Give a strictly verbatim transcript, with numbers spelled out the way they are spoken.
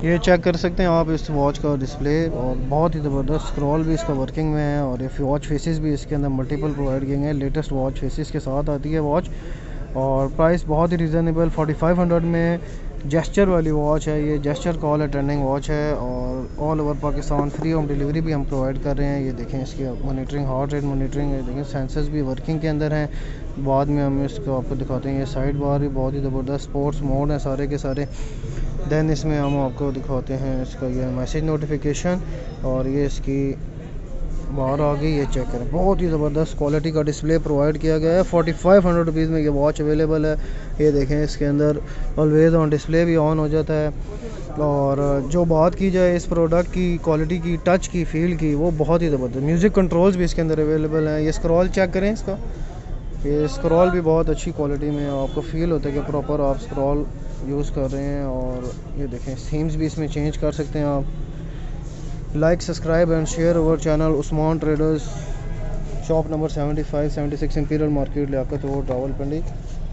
ये चेक कर सकते हैं आप इस वॉच का डिस्प्ले, और बहुत ही ज़बरदस्त स्क्रॉल भी इसका वर्किंग में है, और ये वॉच फेसेस भी इसके अंदर मल्टीपल प्रोवाइड किए हैं। लेटेस्ट वॉच फेसेस के साथ आती है वॉच, और प्राइस बहुत ही रिजनेबल फोर्टी फाइव हंड्रेड में जेस्चर वाली वॉच है। ये जेस्चर कॉल अटेंडिंग वॉच है, और all over Pakistan free home delivery भी हम प्रोवाइड कर रहे हैं। ये देखें इसकी मॉनिटरिंग, हार्ट रेट मॉनिटरिंग, ये देखें सेंसर्स भी वर्किंग के अंदर हैं। बाद में हम इसको आपको दिखाते हैं। ये साइड बार भी बहुत ही ज़बरदस्त स्पोर्ट्स मोड है सारे के सारे। देन इसमें हम आपको दिखाते हैं इसका ये मैसेज नोटिफिकेशन, और ये इसकी बाहर आ गई। ये चेक करें, बहुत ही ज़बरदस्त क्वालिटी का डिस्प्ले प्रोवाइड किया गया है। फोर्टी फाइव हंड्रेड रुपीज़ में ये वॉच अवेलेबल है। ये देखें इसके अंदर ऑलवेज़ ऑन डिस्प्ले भी ऑन हो जाता है। और जो बात की जाए इस प्रोडक्ट की क्वालिटी की, टच की, फील की, वो बहुत ही ज़बरदस्त। म्यूज़िक कंट्रोल्स भी इसके अंदर अवेलेबल हैं। ये स्क्रॉल चेक करें इसका, ये स्क्रॉल भी बहुत अच्छी क्वालिटी में है। आपको फील होता है कि प्रॉपर आप स्क्रॉल यूज़ कर रहे हैं। और ये देखें थीम्स भी इसमें चेंज कर सकते हैं आप। Like, subscribe and share our channel Usman traders, shop number seventy five seventy six imperial market, Liaqat road, Rawalpindi.